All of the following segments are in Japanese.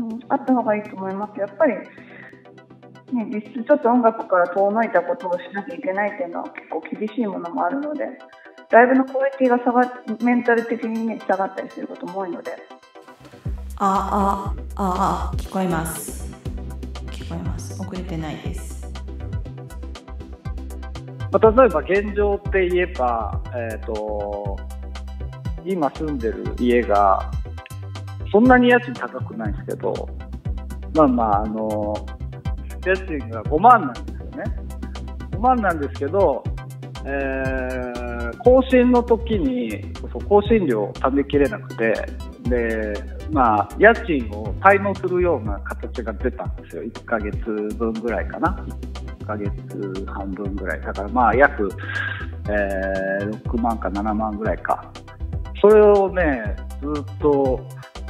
あった方がいいと思います。やっぱり、ね、実質ちょっと音楽から遠のいたことをしなきゃいけないっていうのは結構厳しいものもあるので、ライブのクオリティがメンタル的に、ね、下がったりすることも多いので。 聞こえます。遅れてないです。 例えば現状って言えば、今住んでる家がそんなに家賃高くないんですけど、家賃が5万なんですよね。5万なんですけど、更新の時に更新料を貯めきれなくて、で、家賃を滞納するような形が出たんですよ。1ヶ月分ぐらいかな。1ヶ月半分ぐらい。だから約、6万か7万ぐらいか。それをね、ずっと、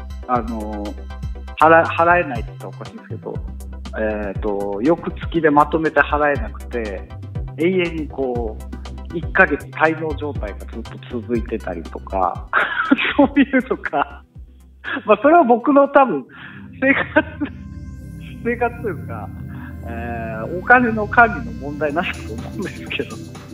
払えないって言ったらおかしいんですけど、翌月でまとめて払えなくて、永遠に1ヶ月滞納状態がずっと続いてたりとか、そういうとか、それは僕の多分、生活というか、お金の管理の問題なんだと思うんですけど、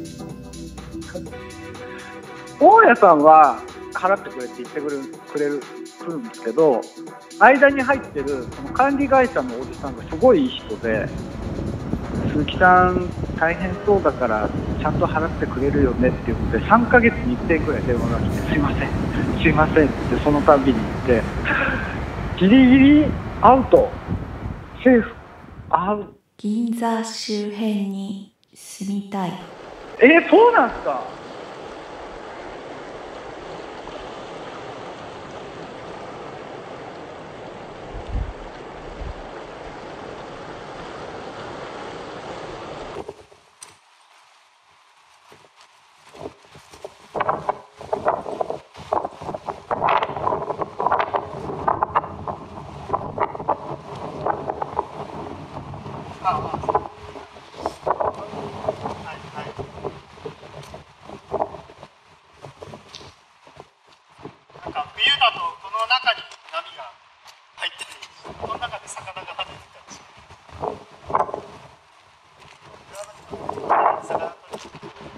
大家さんは払ってくれって言ってくるんですけど、間に入ってるその管理会社のおじさんがすごいいい人で、鈴木さん大変そうだからちゃんと払ってくれるよねって言って3ヶ月に1遍ぐらい電話が来て、すいませんってその度に言って、ギリギリアウト、セーフ、アウト。 銀座周辺に住みたい。 そうなんですか。 冬だとこの中に波が入ってる、この中で魚が跳ねてたりして、魚取り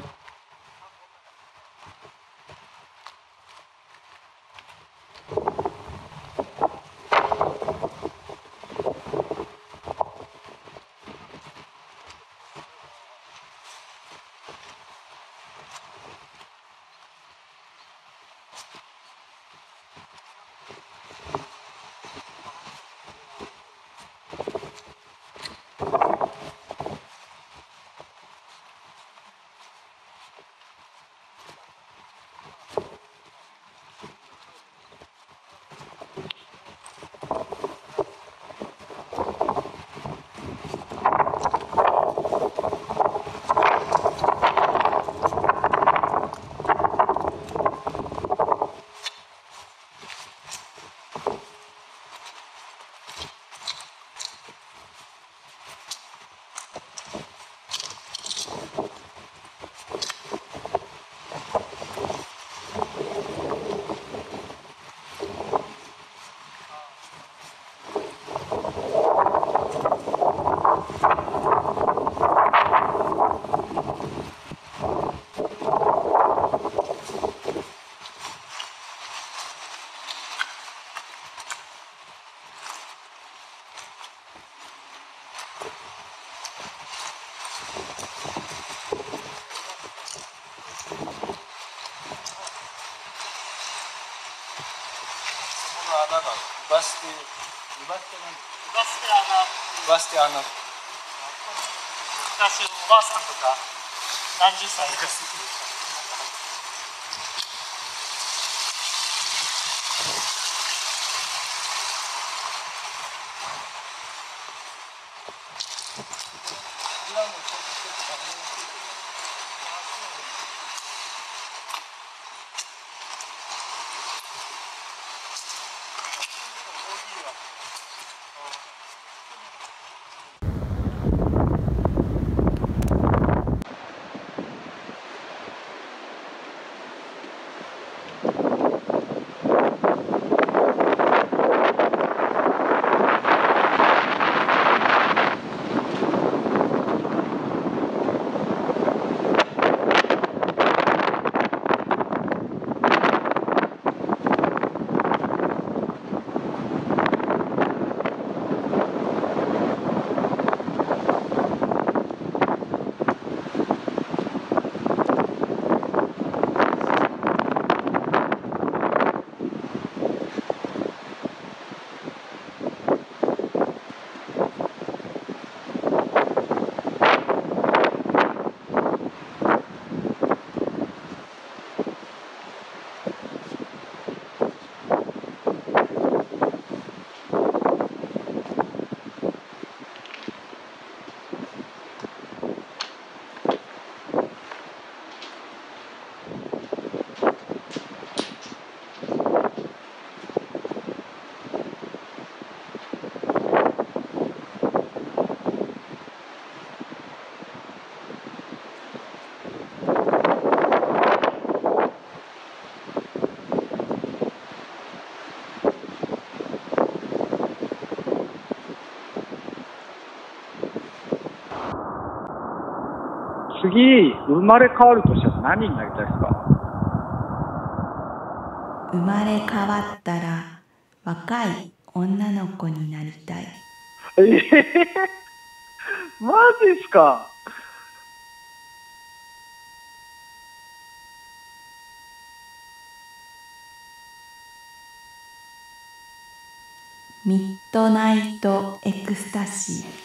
穴がうばして穴。昔おばあさんとか何十歳が好きでした。 次、生まれ変わるとしたら何になりたいですか？ 生まれ変わったら若い女の子になりたい。 マジっすか？ ミッドナイトエクスタシー。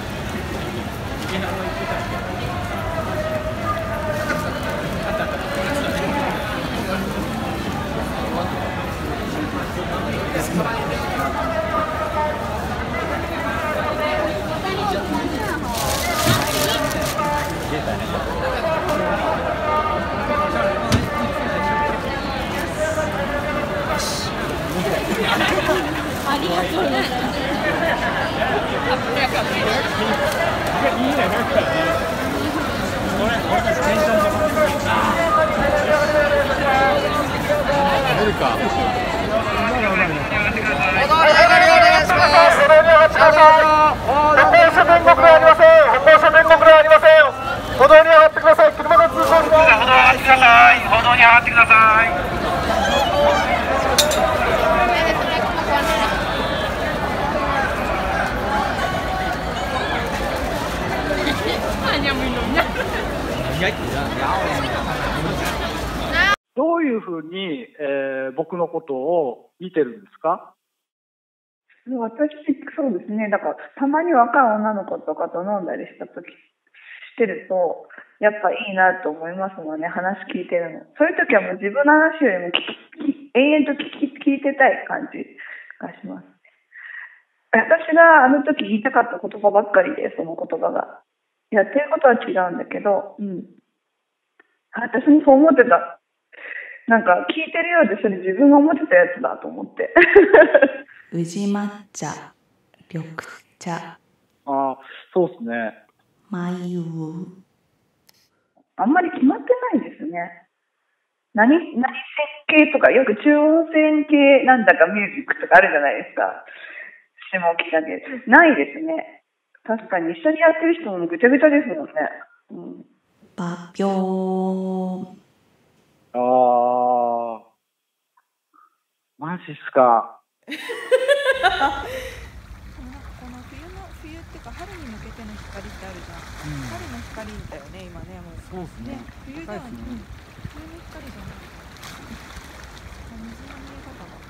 どういうふうに、僕のことを見てるんですか？ 私、そうですね。だから、たまに若い女の子とかと飲んだりした時してると、やっぱいいなと思いますもんね。話聞いてるの。そういう時はもう自分の話よりも永遠と聞いてたい感じがします。私があの時言いたかった言葉ばっかりで、その言葉が。やってることは違うんだけど、私もそう思ってた。なんか聞いてるようで、それ自分が思ってたやつだと思って。 宇治抹茶、緑茶、 ああ、そうですね。 眉。 あんまり決まってないですね。何設計とか、よく中音線系なんだかミュージックとかあるじゃないですか。下木だけ。ないですね。確かに一緒にやってる人もぐちゃぐちゃですもんね。 バピョー。 ああ、マジっすか。 この冬っていうか春に向けての光ってあるじゃん。春の光だよね今ねもう。そうですね。冬ではない。冬の光じゃない。水の見え方が。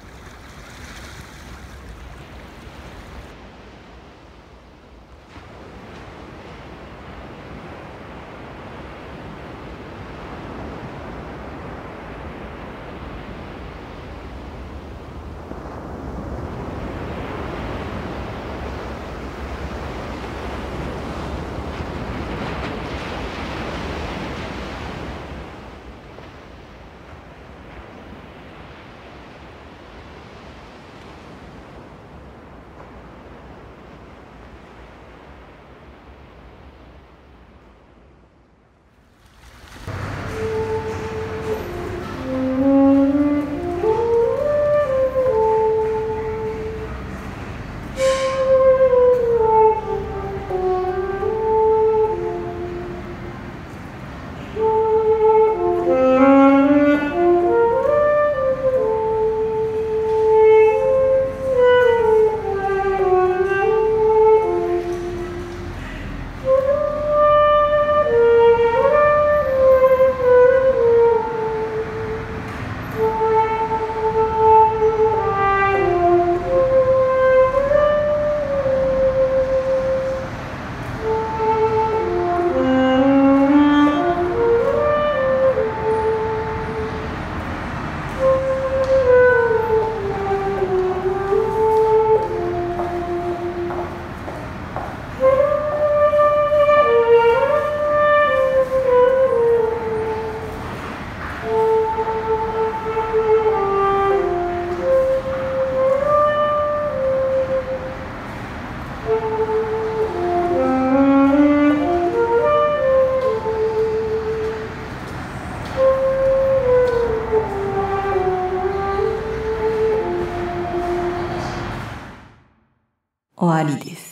終わりです。